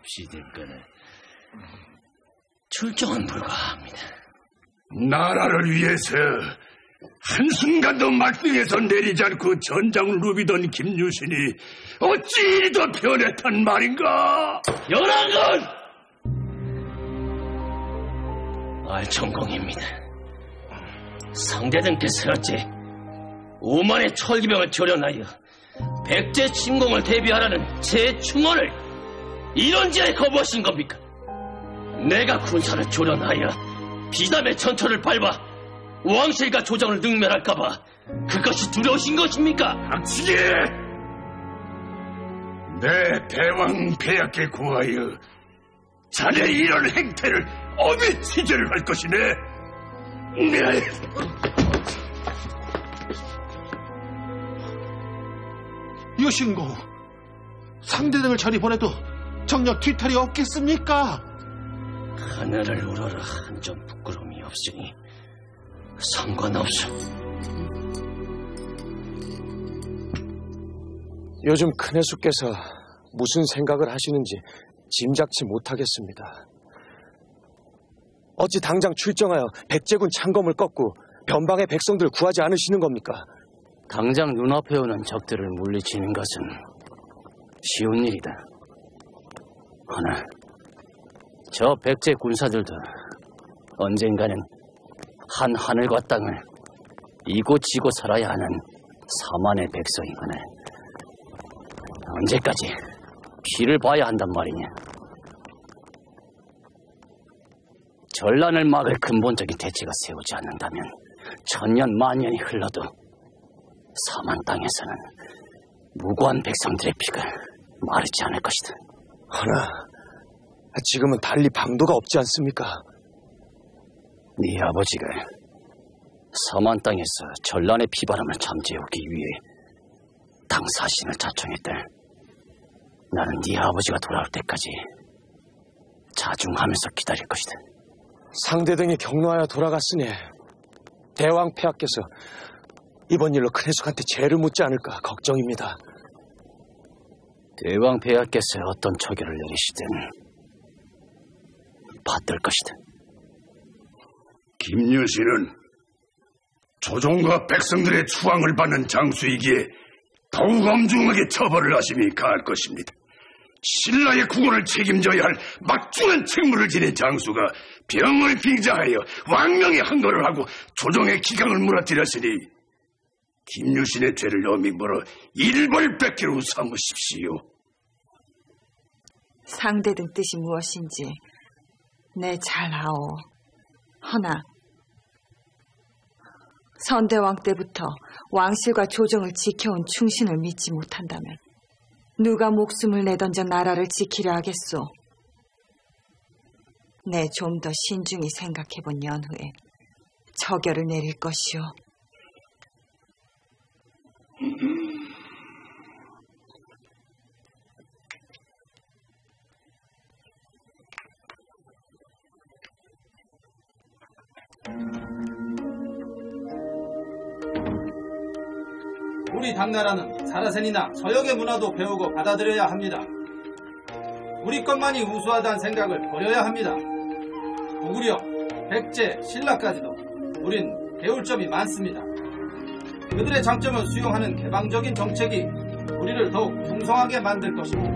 없이 됐거늘 출정은 불가합니다. 나라를 위해서 한순간도 말등에서 내리지 않고 전장을 누비던 김유신이 어찌 이리 더 변했단 말인가? 연한건 말천공입니다. 상대등께서 어찌 오만의 철기병을 조련하여 백제 침공을 대비하라는 제 충언을 이런지에 거부하신 겁니까? 내가 군사를 조련하여 비담의 전철을 밟아 왕실과 조정을 능멸할까봐 그것이 두려우신 것입니까? 닥치게! 내 대왕 폐하께 구하여 자네 이런 행태를 어디 취재를 할 것이네? 유신공, 상대등을 저리 보내도 정녕 뒤탈이 없겠습니까? 하늘을 우러러 한 점 부끄러움이 없으니 상관없어. 요즘 큰혜수께서 무슨 생각을 하시는지 짐작치 못하겠습니다. 어찌 당장 출정하여 백제군 창검을 꺾고 변방의 백성들 구하지 않으시는 겁니까? 당장 눈앞에 오는 적들을 물리치는 것은 쉬운 일이다. 허나 저 백제 군사들도 언젠가는 한 하늘과 땅을 이고 지고 살아야 하는 사만의 백성이거늘 언제까지 피를 봐야 한단 말이냐. 전란을 막을 근본적인 대책을 세우지 않는다면 천년 만년이 흘러도 사만 땅에서는 무고한 백성들의 피가 마르지 않을 것이다. 허나 지금은 달리 방도가 없지 않습니까? 네 아버지가 사만 땅에서 전란의 피바람을 잠재우기 위해 당사신을 자청했다. 나는 네 아버지가 돌아올 때까지 자중하면서 기다릴 것이다. 상대등이 경로하여 돌아갔으니 대왕 폐하께서 이번 일로 큰혜숙한테 죄를 묻지 않을까 걱정입니다. 대왕 폐하께서 어떤 처결을 내리시든 받들 것이다. 김유신은 조정과 백성들의 추앙을 받는 장수이기에 더욱 엄중하게 처벌을 하심이 가할 것입니다. 신라의 국원을 책임져야 할 막중한 책무를 지닌 장수가 병을 빙자하여 왕명에 항거를 하고 조정의 기강을 무너뜨렸으니 김유신의 죄를 엄히 물어 일벌백계로 삼으십시오. 상대등 뜻이 무엇인지 내 잘 아오. 허나 선대왕 때부터 왕실과 조정을 지켜온 충신을 믿지 못한다면 누가 목숨을 내던져 나라를 지키려 하겠소. 내 좀 더 신중히 생각해본 연후에 처결을 내릴 것이오. 우리 당나라는 사라센이나 서역의 문화도 배우고 받아들여야 합니다. 우리 것만이 우수하다는 생각을 버려야 합니다. 고구려, 백제, 신라까지도 우린 배울 점이 많습니다. 그들의 장점을 수용하는 개방적인 정책이 우리를 더욱 풍성하게 만들 것입니다.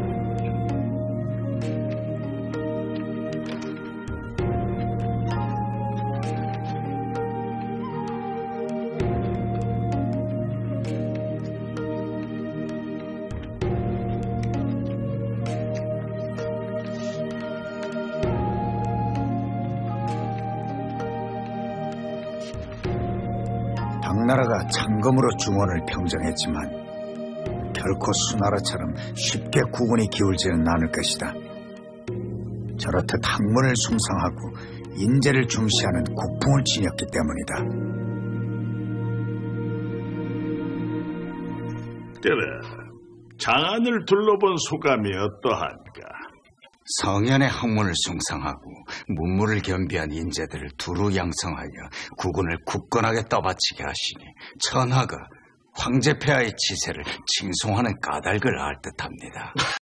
당나라가 창검으로 중원을 평정했지만 결코 수나라처럼 쉽게 국운이 기울지는 않을 것이다. 저렇듯 학문을 숭상하고 인재를 중시하는 국풍을 지녔기 때문이다. 그래, 장안을 둘러본 소감이 어떠한가? 성현의 학문을 숭상하고 문무를 겸비한 인재들을 두루 양성하여 국운을 굳건하게 떠받치게 하시니 천하가 황제폐하의 치세를 칭송하는 까닭을 알 듯합니다.